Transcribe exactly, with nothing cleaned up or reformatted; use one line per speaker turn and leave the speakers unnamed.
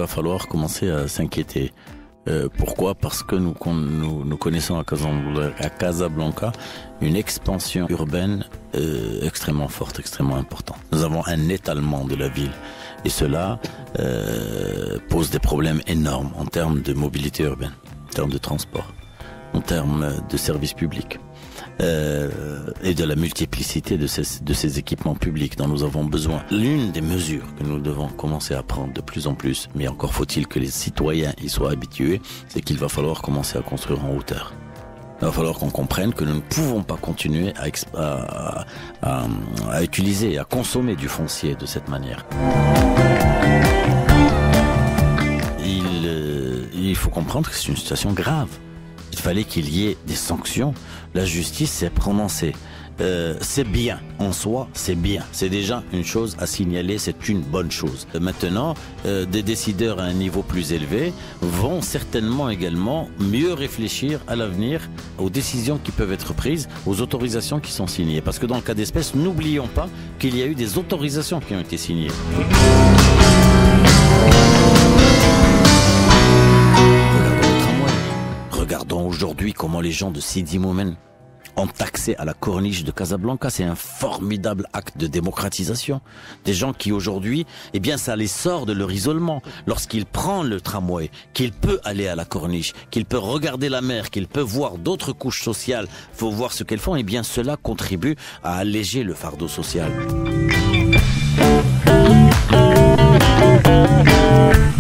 va falloir commencer à s'inquiéter. Euh, pourquoi? Parce que nous, nous, nous connaissons à Casablanca, à Casablanca une expansion urbaine euh, extrêmement forte, extrêmement importante. Nous avons un étalement de la ville et cela euh, pose des problèmes énormes en termes de mobilité urbaine, en termes de transport, en termes de services publics. Euh, et de la multiplicité de ces, de ces équipements publics dont nous avons besoin. L'une des mesures que nous devons commencer à prendre de plus en plus, mais encore faut-il que les citoyens y soient habitués, c'est qu'il va falloir commencer à construire en hauteur. Il va falloir qu'on comprenne que nous ne pouvons pas continuer à, à, à, à utiliser, à consommer du foncier de cette manière. Il, euh, il faut comprendre que c'est une situation grave. Il fallait qu'il y ait des sanctions. La justice s'est prononcée. Euh, c'est bien, en soi, c'est bien. C'est déjà une chose à signaler, c'est une bonne chose. Maintenant, euh, des décideurs à un niveau plus élevé vont certainement également mieux réfléchir à l'avenir, aux décisions qui peuvent être prises, aux autorisations qui sont signées. Parce que dans le cas d'espèce, n'oublions pas qu'il y a eu des autorisations qui ont été signées. Regardons aujourd'hui comment les gens de Sidi Moumen ont accès à la corniche de Casablanca. C'est un formidable acte de démocratisation. Des gens qui aujourd'hui, eh bien, ça les sort de leur isolement. Lorsqu'il prend le tramway, qu'il peut aller à la corniche, qu'il peut regarder la mer, qu'il peut voir d'autres couches sociales, faut voir ce qu'elles font, eh bien, cela contribue à alléger le fardeau social.